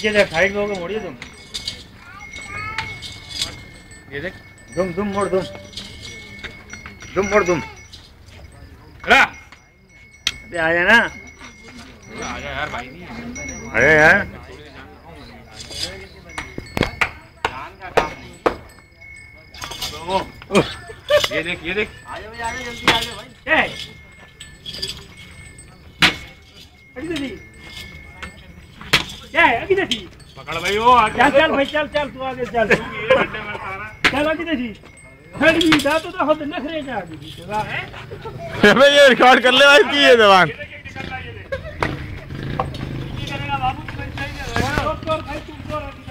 नीचे देख हाइट लोगे मोड़िए तुम ये देख दुम मोड़ दुम मोड़ दुम अरे आ जाना आ जा यार भाई नहीं अरे यार ये देख आ जाओ जल्दी आ जाओ भाई क्या है अभी देखी पकड़ भाई वो चल भाई चल तू आगे चल चल आगे देखी खड़ी दा तो खुद नखरे जा दी अबे ये रिकॉर्ड कर ले भाई की है जवान करेगा बाबू तुम सही है